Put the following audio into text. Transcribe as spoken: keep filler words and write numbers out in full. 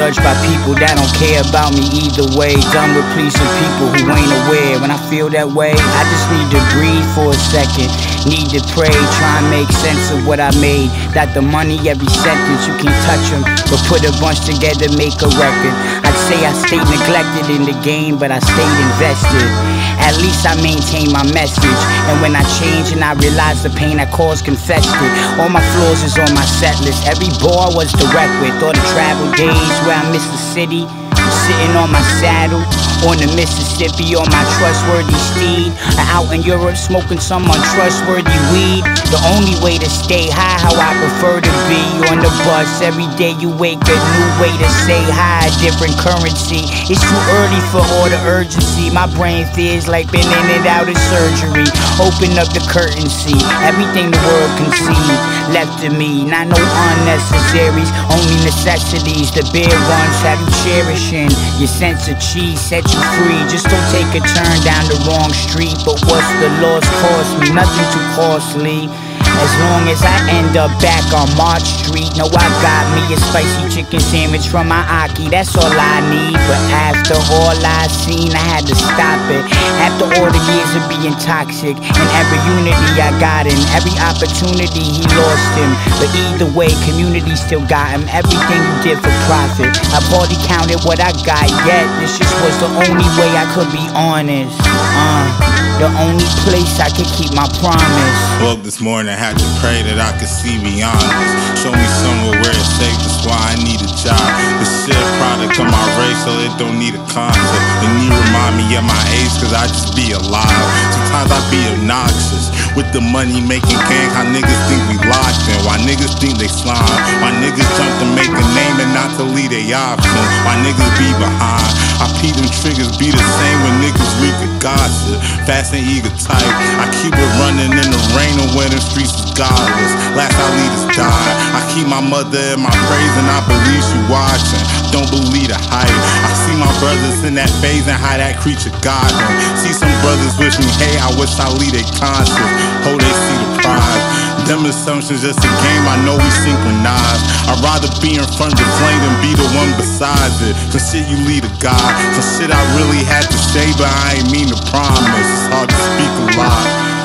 judged by people that don't care about me either way. Done with pleasing people who ain't aware. When I feel that way, I just need to breathe for a second. Need to pray, try and make sense of what I made. Got the money, every sentence, you can't touch them, but put a bunch together, make a record. I'd say I stayed neglected in the game, but I stayed invested. At least I maintain my message. And when I change and I realize the pain I caused, confessed it. All my flaws is on my set list. Every bar was direct with. All the travel days where I miss the city, sitting on my saddle on the Mississippi on my trustworthy steed. Out in Europe smoking some untrustworthy weed. The only way to stay high, how I prefer to be. On the bus every day you wake, a new way to say hi, different currency. It's too early for all the urgency. My brain feels like been in and out of surgery. Open up the curtain, see everything the world can see left to me. Not no unnecessaries, only necessities. The bare ones have you cherishing your sense of cheese, set you free. Just don't take a turn down the wrong street. But what's the loss cost me? Nothing too costly. As long as I end up back on March Street. Know I got me a spicy chicken sandwich from my Aki, that's all I need. But after all I seen, I had to stop it. After all the years of being toxic, and every unity I got in, every opportunity he lost him. But either way, community still got him. Everything you did for profit, I've hardly counted what I got yet. This just was the only way I could be honest. Uh The only place I could keep my promise. Woke this morning, had to pray that I could see beyond this. Show me somewhere where it's safe, that's why I need a job. This shit product of my race, so it don't need a concept. And you remind me of my age, cause I just be alive. Sometimes I be obnoxious with the money making gang. How niggas think we locked in, why niggas think they slime. Why niggas jump to make a name and not to lead they option. Why niggas be behind. I pee them triggers be the same when niggas read the gossip. Fast and eager type, I keep it running in the rain and when the streets is godless. Last our leaders died, I keep my mother in my praise and I believe she watching. Don't believe the hype. I see my brothers in that phase and how that creature got them. See some brothers wish me, hey, I wish I lead they conscious. Hope they see the prize. Them assumptions just a game, I know we synchronized. I'd rather be in front of the flame than be the one besides it. Some shit you lead a God, some shit I really had to say, but I ain't mean to promise. It's hard to speak a lot.